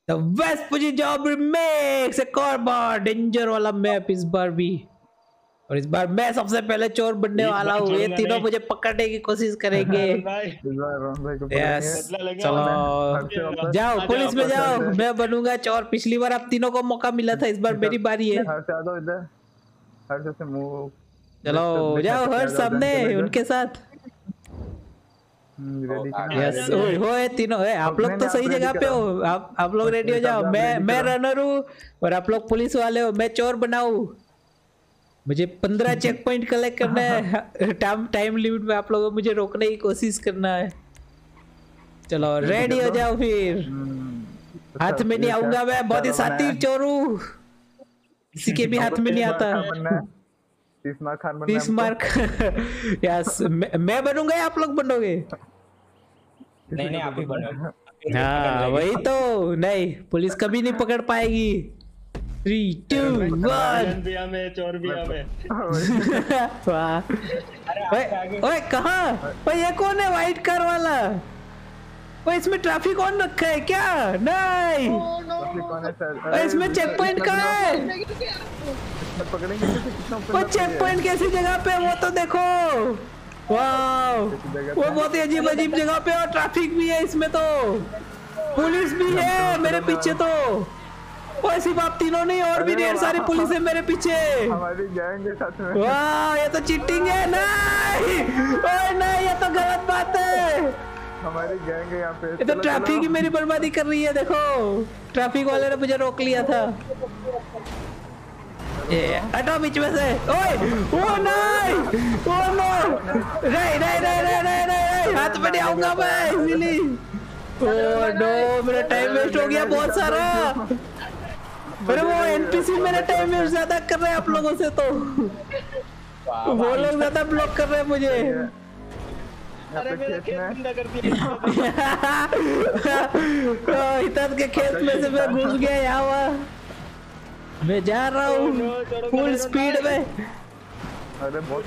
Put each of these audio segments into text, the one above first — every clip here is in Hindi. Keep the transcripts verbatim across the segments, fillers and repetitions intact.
द वेस्ट पुजी जॉब रिमेक्स एक और बार डेंजर वाला मैप इस बार भी, और इस बार मैं सबसे पहले चोर बनने वाला हूँ। ये तीनों मुझे पकड़ने की कोशिश करेंगे। यस चलो जाओ पुलिस में जाओ, मैं बनूंगा चोर। पिछली बार आप तीनों को मौका मिला था, इस बार मेरी बारी है। चलो जाओ हर सामने उनके साथ। यस ओए तीनों है, आप लोग तो सही जगह पे हो। आप आप लोग रेडी हो जाओ। मैं मैं रनर हूँ और आप लोग पुलिस वाले हो। मैं चोर बनाऊं, मुझे पंद्रह चेक पॉइंट कलेक्ट करना है। टाइम टाइम लिमिट में आप लोगों को मुझे रोकने की कोशिश करना है। चलो रेडी हो जाओ फिर। हाथ में नहीं आऊंगा मैं, बहुत ही शातिर चोर हूँ, किसी के भी हाथ में नहीं आता। तीस मार्क खान बनना है। तीस मार्क यस मैं बनूंगा या आप लोग बनोगे? नहीं नहीं आप ही बनोगे। हाँ वही तो, नहीं पुलिस कभी नहीं पकड़ पाएगी। थ्री टू वन भी हमें चोर भी हमें। वाह ओए कहाँ? ओए ये कौन है व्हाइट कार वाला? ओए इसमें ट्रैफिक ऑन रखा है क्या? नहीं ओए इसमें चेक पॉइंट कहाँ है? वो चेक पॉइंट कैसी जगह पे है वो तो देखो। वाह वो बहुत ही अजीब अजीब जगह पे, और ट्रैफिक भी है इसमें, तो पुलिस भी है मेरे पीछे। तो वो सिर्फ आप तीनों नहीं, और भी ढेर सारी पुलिस है मेरे पीछे। हमारी गैंग के साथ में। वाह ये तो चीटिंग है। नहीं ओए नहीं ये तो गलत बात है। हमारी गैंग है यहाँ पे। ये तो ट्रैफिक ही मेरी बर्बादी कर रही है। देखो ट्रैफिक वाले ने मुझे रोक लिया था। ये हटो बीच में से। ओए ओ नहीं ओ नो नहीं नहीं नहीं नहीं नहीं नहीं हाथ में नहीं आऊंगा मैं इजीली। ओ नो मेरा टाइम वेस्ट हो गया बहुत सारा। अरे वो एनपीसी मेरा टाइम वेस्ट ज्यादा कर रहे हैं आप लोगों से, तो वो लोग ज्यादा ब्लॉक कर रहे हैं मुझे। अरे मेरे खेत गंदा कर दिया। हितत के खेत में से मैं घुस गया यहाँ वहाँ। मैं जा रहा हूँ फुल स्पीड में। अरे बहुत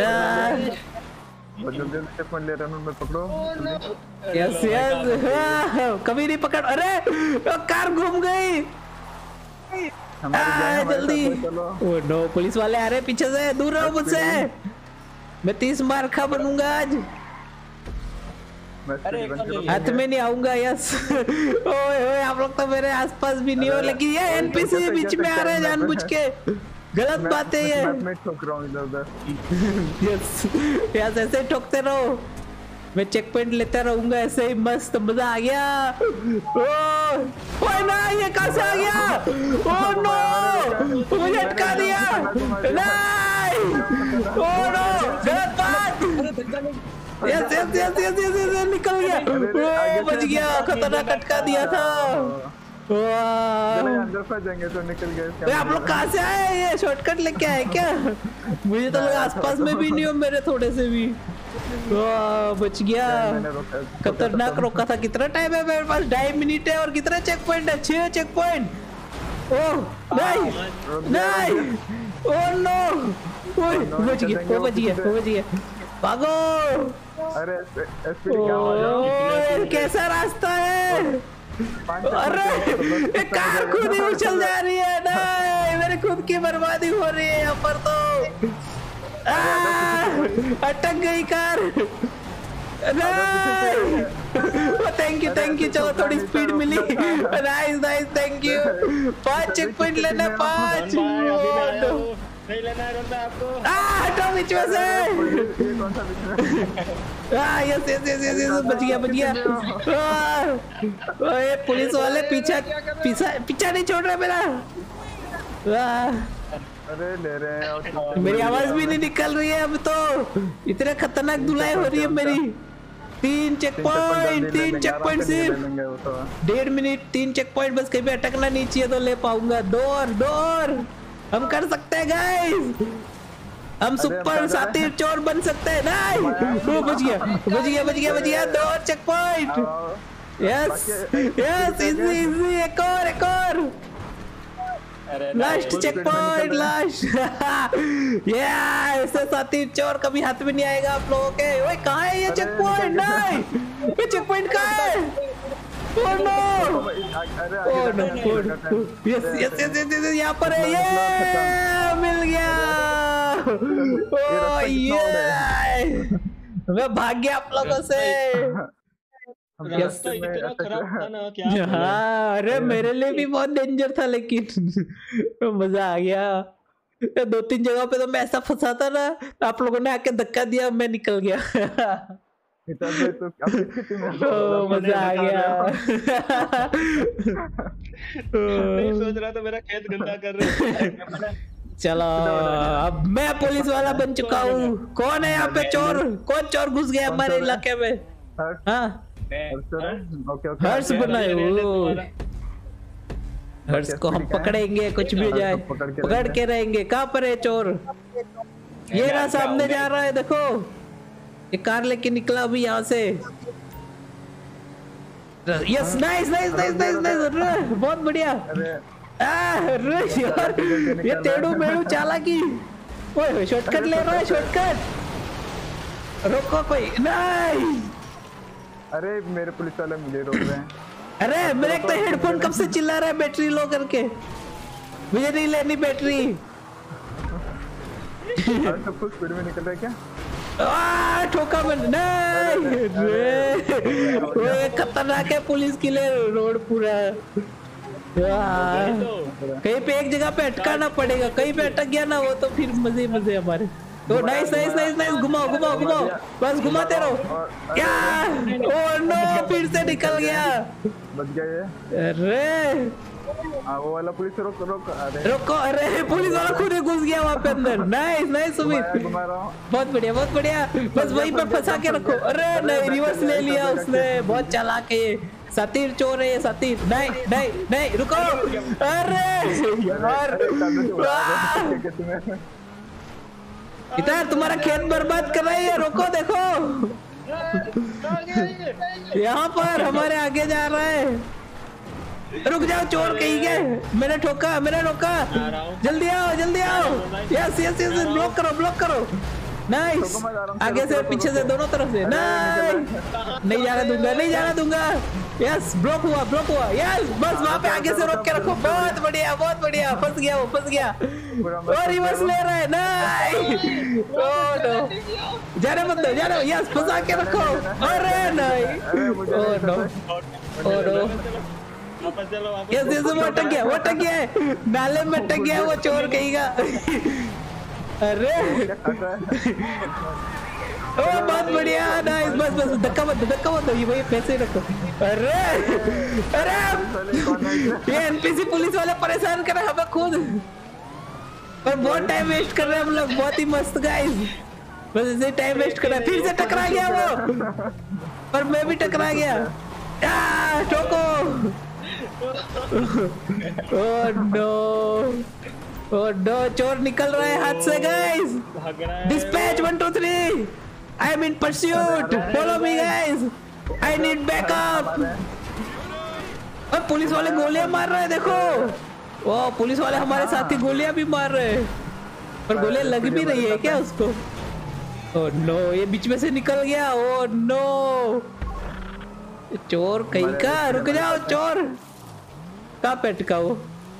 जल्दी से फोन ले रहा हूँ मैं, पकड़ो। यस यस कभी नहीं पकड़। अरे कार घूम गई। जल्दी। ओ नो पुलिस वाले आ रहे पीछे से, दूर रहो मुझसे। मैं तीस मार खा बनूंगा आज। हाथ में नहीं आऊंगा। यस ओए ओए आप लोग तो मेरे आसपास भी नहीं हो, लेकिन ये एनपीसी बीच में आ रहे हैं जानबूझ के। गलत बात है ये। मैं ठोक रहा हूँ इधर-उधर। यस यस ऐसे ठोकते रहो, मैं चेक पॉइंट लेता रहूंगा ऐसे ही। मस्त मजा आ गया। ओ ओए ना ये कहां से आ गया? ओ नो मुझे अटका दिया। नहीं ओ नो गलत बात। Yes yes yes yes yes निकल गया। ओ बच गया, खतरनाक अटका दिया था। अंदर फंस जाएंगे तो निकल गए। आप लोग कहाँ से आए? ये शॉर्टकट लेके आए क्या? मुझे तो लगा आसपास में भी नहीं हो मेरे थोड़े से भी। बच गया। खतरनाक रोका था। कितना टाइम है मेरे पास? ढाई मिनट है। और कितना चेक पॉइंट है? छह चेक पॉइंट। ओह नहीं नहीं ओह नो बच गया वो बच गया वो बच गया। भागो। अरे ओह कैसा रास्ता है? अरे ये कार खुद ही उछल जा रही है। नहीं मेरे खुद की बर्बादी हो रही है यहाँ पर तो। अटक गई कार। नहीं थैंक यू थैंक यू। चलो थोड़ी स्पीड मिली। Nice nice thank you. पांच चेक पॉइंट लेना। पांच नहीं लेना है आपको। हटो बीच में से। यस यस यस यस बच गया बच गया। ओए पुलिस वाले पीछा पीछा पीछा नहीं छोड़ रहे मेरा। अरे ले रहे हैं। मेरी आवाज भी नहीं निकल रही है अब तो। इतने खतरनाक धुलाई हो रही है मेरी। तीन चेक पॉइंट तीन चेक पॉइंट सिर्फ डेढ़ मिनट। तीन चेक पॉइंट बस, कहीं भी अटकना नहीं चाहिए तो ले पाऊंगा। दो और दो और हम कर सकते हैं गाइस। हम सुपर शातिर चोर बन सकते हैं। नहीं वो बच गया बच गया बच गया बच गया। दो और checkpoint. Yes yes easy easy. एक और एक और लास्ट चेक पॉइंट लास्ट। ये ऐसे शातिर चोर कभी हाथ में नहीं आएगा आप लोगों के। ओए कहाँ है ये चेक पॉइंट? नहीं ये चेक पॉइंट कहाँ है? ओह नो अरे oh no yes yes yes yes यहाँ पर है ये मिल गया ओह ये मैं भाग गया आप लोगों से रास्ता इतना खराब था ना क्या हाँ अरे मेरे लिए भी बहुत डेंजर था लेकिन मजा आ गया दो तीन जगह पे तो मैं ऐसा फंसा था ना आप लोगों ने आके धक्का दिया मैं निकल गया तो ओ, मजा आ गया नहीं सोच रहा था मेरा खेत गंदा कर रहे चलो अब मैं पुलिस वाला बन चुका हूँ कौन है यहाँ पे चोर कौन चोर घुस गया हमारे इलाके में हाँ हर्ष बनाए हो हर्ष को हम पकड़ेंगे कुछ भी हो जाए पकड़ के रहेंगे कहाँ पर है चोर ये रहा सामने जा रहा है देखो ये कार लेके निकला अभी यहाँ से yes nice nice nice nice nice बहुत बढ़िया यार ये टेढ़ू मेढ़ू चालाकी ओए शॉर्टकट ले रहा है शॉर्टकट रोको कोई नहीं अरे मेरे पुलिस वाले मुझे रोक रहे हैं अरे मेरे तो हेडफोन कब से चिल्ला रहा है बैटरी लो करके मुझे नहीं लेनी बैटरी सब कुछ स्पीड में निकल रहा है क्या आ, ठोका मैं नहीं वो खतरनाक है पुलिस के लिए रोड पूरा कहीं पे एक जगह पे अटकाना पड़ेगा कहीं पे अटक गया ना वो तो फिर मजे मजे हमारे तो नाइस नाइस नाइस नाइस घुमाओ घुमाओ घुमाओ बस घुमाते रहो क्या ओ नो फिर से निकल गया बच गया ये अरे हाँ वो वाला पुलिस रोक रोक अरे रोको अरे पुलिस वाला खुद ही घुस गया वहाँ पे अंदर नाइस नाइस सुमित घुमा रहा हूँ बहुत बढ़िया बहुत बढ़िया बस वहीं पे फंसा के रखो अरे नहीं रिवर्स ले लिया उसने बहुत चालाक है ये सतीर चोर है ये सतीर नहीं नहीं नहीं रुको अरे यार इधर तुम्हारा खेत बर्बाद कर रही है रोको देखो यहाँ पर हमारे आगे जा रहा है रुक जाओ चोर कहीं गए मैंने ठोका मैंने रोका जल्दी आओ जल्दी आओ यस यस यस ब्लॉक करो ब्लॉक करो नाइस आगे से पीछे से दोनों तरफ से नहीं नहीं जाने दूंगा नहीं जाने दूंगा यस ब्लॉक हुआ ब्लॉक हुआ यस बस वहाँ पे आगे से रोक के रखो बहुत बढ़िया बहुत बढ़िया फंस गया वो फंस गया और रिवर्स ले रहा है नहीं ओह नो जाने मत दो जाने यस फंसा के रखो अरे नहीं oh no oh no yes yes वो अटक गया वो अटक गया है नाले में अटक गया वो चोर कहेगा अरे ओ बहुत बढ़िया नाइस बस बस धक्का मत धक्का मत ये वही पैसे रखो अरे अरे ये एनपीसी पुलिस वाले परेशान कर रहे हैं हमें खुद पर बहुत टाइम वेस्ट कर रहे हैं हम लोग बहुत ही मस्त गाइस बस ऐसे टाइम वेस्ट कर रहे हैं फिर से टकरा गया वो पर मैं भी टकरा गया ठोको ओह नो ओह नो चोर निकल रहा है हाथ से guys dispatch one two three I am in pursuit follow me guys I need backup और पुलिस वाले गोलियां मार रहे हैं देखो ओ पुलिस वाले हमारे साथी गोलियां भी मार रहे हैं पर गोलियां लग भी रही है क्या उसको ओह नो ये बीच में से निकल गया ओह नो चोर कहीं का रुक जाओ चोर कहाँ पे अटका वो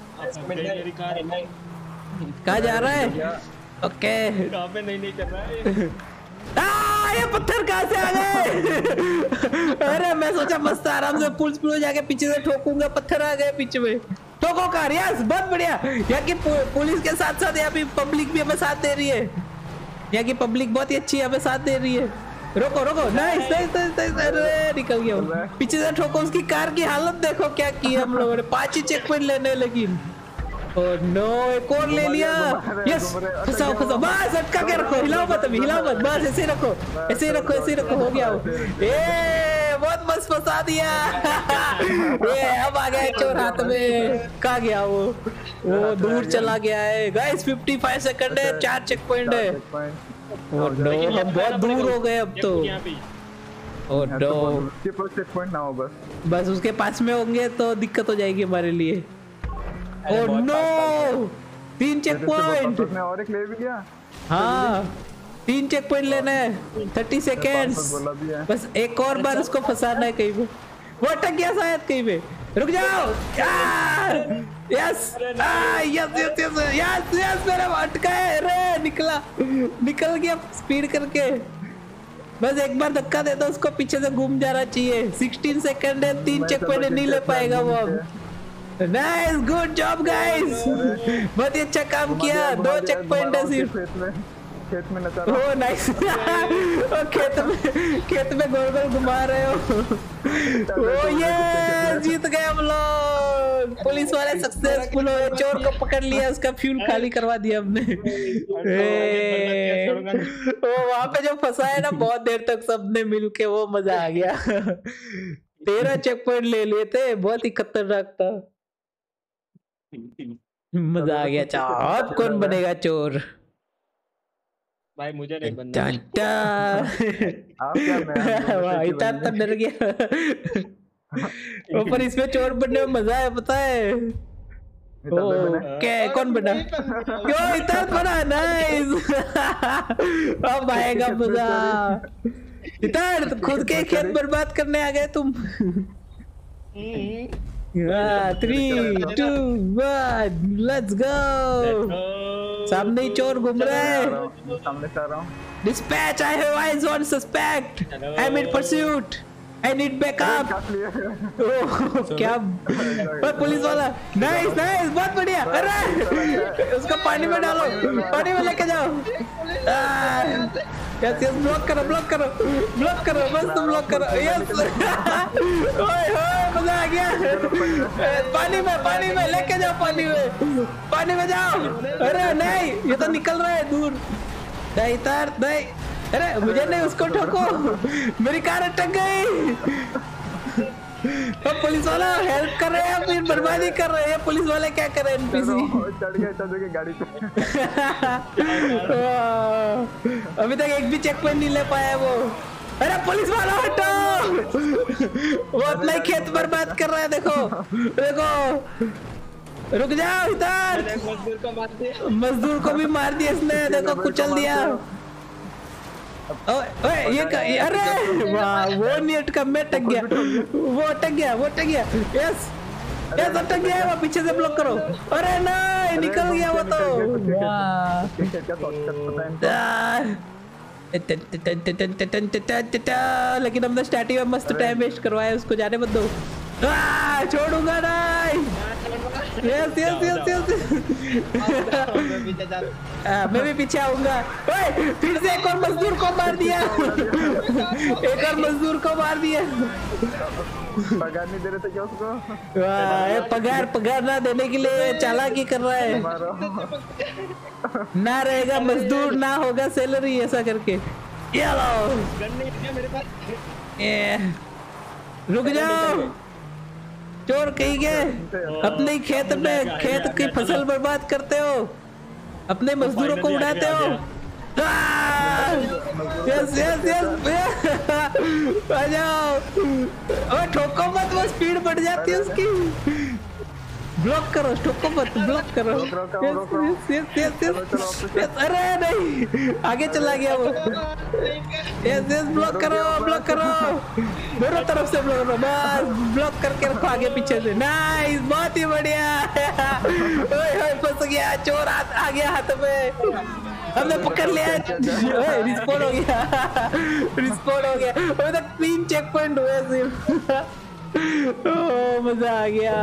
कहाँ जा रहा है ओके कहाँ पे नहीं नहीं कर रहा है आ, ये पत्थर कहाँ से आ गए अरे मैं सोचा मस्त आराम से पुलिस पुलिस जाके पीछे से ठोकूंगा पत्थर आ गए पीछे में ठोको कार यस बहुत बढ़िया यहाँ की पुलिस के साथ साथ यहाँ पे पब्लिक भी हमें साथ दे रही है यहाँ की पब्लिक बहुत ही अच्छी है हमें साथ दे रही है रोको रोको नाइस नाइस नाइस अरे निकल गया पीछे से ठोको उसकी कार की हालत देखो क्या की हम लोगों ने पांच ही चेक पॉइंट लेने लेकिन ओह नो एक और ले लिया यस फंसाओ फंसाओ बस अटका के रखो हिलाओ मत अभी हिलाओ मत बस ऐसे ही रखो ऐसे ही रखो ऐसे ही रखो हो गया ए बहुत मस्त फंसा दिया ये अब आ गया चोर हाथ में कहाँ गया वो वो दूर चला गया है गाइस पचपन सेकंड है चार चेक पॉइंट है ओह नो हम बहुत दूर हो गए अब तो ओह नो चेक पॉइंट ना हो बस बस उसके पास में होंगे तो दिक्कत हो जाएगी हमारे लिए ओह नो तीन चेक पॉइंट और एक ले भी गया हाँ तीन चेक पॉइंट लेना है थर्टी सेकेंड्स बस एक और बार उसको फंसाना है कहीं पे वो अटक गया शायद कहीं पे। रुक जाओ yes yes yes yes yes yes मेरा अटका है। अरे निकला निकल गया स्पीड करके। बस एक बार धक्का दे दो उसको, पीछे से घूम जाना चाहिए। सोलह सेकंड है, तीन चेक पॉइंट नहीं ले पाएगा वो अब। नाइस गुड जॉब गाइस, बहुत ही अच्छा काम किया। दो चेक पॉइंट है सिर्फ। खेत में नचा रहा हूं। नाइस खेत में खेत में गोल गोल घुमा रहे हो। ओ ये जीत गए हम लोग। पुलिस वाले सक्सेसफुल हुए, चोर को पकड़ लिया, उसका फ्यूल खाली करवा दिया हमने। ओ वहां पे जो फंसा है ना बहुत देर तक सबने मिलके, वो मजा आ गया। तेरह चेक पॉइंट ले लिए थे, बहुत ही खतरनाक था। मजा आ गया। चाओ अब कौन बनेगा चोर? भाई मुझे नहीं बनना। आप क्या मैं इतना तो डर गया। ऊपर इसमें चोर बनने में मजा है, पता है। ओ क्या कौन बना? क्यों इतना बना? नाइस अब आएगा मजा। इतना खुद के खेत बर्बाद करने आ गए तुम। Three two one let's go. सामने ही चोर घूम रहा है। सामने से आ रहा हूँ। Dispatch, I have eyes on suspect. I'm in pursuit. I need backup. ओह क्या पुलिस वाला। नाइस नाइस बहुत बढ़िया। अरे उसको पानी में डालो, पानी में लेके जाओ। यस यस ब्लॉक करो ब्लॉक करो ब्लॉक करो, बस तुम ब्लॉक करो। यस ओए ओए मजा आ गया। पानी में पानी में लेके जाओ, पानी में पानी में जाओ। अरे नहीं ये तो निकल रहा है दूर। नहीं तार नहीं, अरे मुझे नहीं, उसको ठोको। मेरी कार अटक गई। अब पुलिस वाला हेल्प कर रहे हैं, फिर बर्बादी कर रहे हैं। पुलिस वाले क्या कर रहे हैं? एनपीसी चढ़ गए चढ़ गए गाड़ी पे। अभी तक एक भी चेक पॉइंट नहीं ले पाया वो। अरे पुलिस वाला हटो, वो अपना ही खेत बर्बाद कर रहा है। देखो देखो, रुक जाओ इधर। मजदूर को मार दिया, मजदूर को भी मार दिया इसने। देखो कुचल दिया। ओए ओए ये, ये अरे वाह वो नहीं अटका, मैं अटक गया। वो अटक गया वो अटक गया। यस यस अटक गया। वो पीछे से ब्लॉक करो। अरे नहीं निकल गया वो तो। लेकिन हमने स्टार्टिंग में मस्त टाइम वेस्ट करवाया, उसको जाने मत दो। छोड़ूंगा नहीं। यस यस यस यस मैं भी पीछे आऊंगा। फिर से एक और मजदूर को मार दिया। एक और मजदूर को मार दिया। पगार नहीं दे रहे थे क्या उसको? पगार पगार ना देने के लिए चालाकी कर रहा है। ना रहेगा मजदूर ना होगा सैलरी, ऐसा करके। ये लो मेरे पास। ये रुक जाओ चोर कहीं गए। अपने ही खेत में खेत की फसल बर्बाद करते हो, अपने मजदूरों को उड़ाते हो। यस यस यस आ जाओ। और ठोको मत, वो स्पीड बढ़ जाती है उसकी। ब्लॉक करो, ठोको मत, ब्लॉक करो। यस यस यस यस अरे नहीं आगे चला गया वो। यस यस ब्लॉक करो ब्लॉक करो, दोनों तरफ से ब्लॉक करो। बस ब्लॉक करके रखो आगे पीछे से। नाइस बहुत ही बढ़िया। ओए ओए फंस गया, चोर आ गया हाथ में, हमने पकड़ लिया। रिस्पॉन हो गया रिस्पॉन हो गया। अभी तक तीन चेक पॉइंट हुए सिर्फ। ओ मजा आ गया।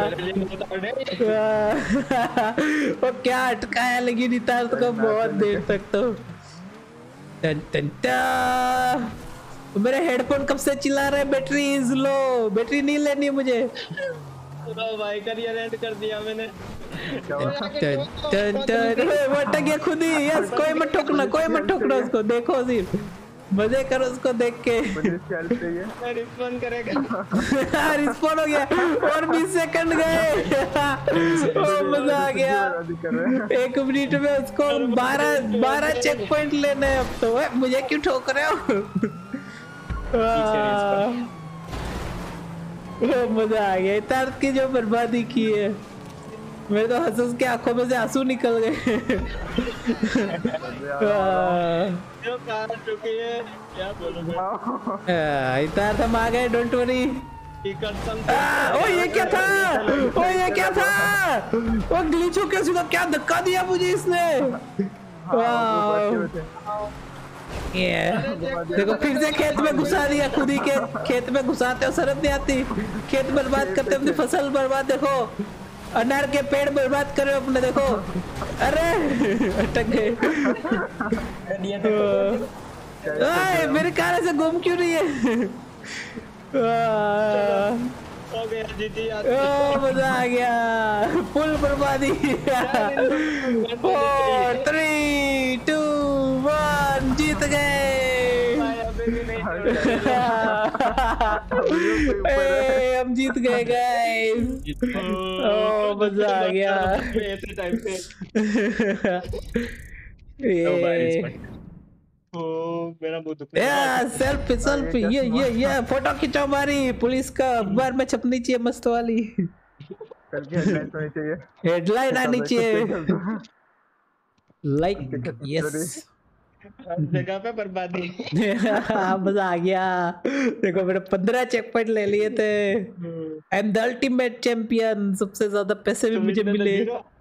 वो क्या अटकाया, लेकिन इतार तो बहुत देर तक। तो टन टन टन। मेरे हेडफोन कब से चिल्ला रहे बैटरी इज लो, बैटरी नहीं लेनी है मुझे। भाई करियर एंड कर दिया मैंने। टन टन टन वो अटक गया खुद ही। यस कोई मत ठोकना, कोई मत ठोकना उसको। देखो सिर्फ मजे करो उसको देख के। रिस्पॉन्ड करेगा। रिस्पॉन्ड हो गया और बीस सेकंड गए। ओ मजा आ गया। एक मिनट में उसको बारह बारह चेक पॉइंट लेने हैं अब तो। मुझे क्यों ठोक रहे हो? ओ मजा आ गया। इतार की जो बर्बादी की है, मेरे तो हंस हंस के आंखों में से आंसू निकल गए। जो कार चुकी है क्या बोलूंगा। इतार हम आ गए, डोंट वरी। की कसम आ, ओ ये क्या था ओ ये क्या था वो ग्लिच हो के सीधा क्या धक्का दिया मुझे इसने वाह ये देखो फिर से खेत में घुसा दिया खुद ही के खेत में घुसाते हो शर्म नहीं आती खेत बर्बाद करते अपनी फसल बर्बाद देखो अनार के पेड़ बर्बाद करे अपने देखो अरे अटक गए मेरे कार से गुम क्यों नहीं है हो गया जीती ओ मजा आ गया फुल बर्बादी फोर थ्री टू वन जीत गए हम जीत गए गाइस ओ मजा आ गया ऐसे टाइम पे ओ मेरा मुंह दुख रहा है सेल्फी सेल्फी ये ये ये फोटो खिंचाओ हमारी पुलिस का अखबार में छपनी चाहिए मस्त वाली हेडलाइन आनी चाहिए लाइक यस जगह पे बर्बादी मजा आ गया देखो मैंने पंद्रह चेक पॉइंट ले लिए थे I am the ultimate champion सबसे ज्यादा पैसे भी मुझे मिले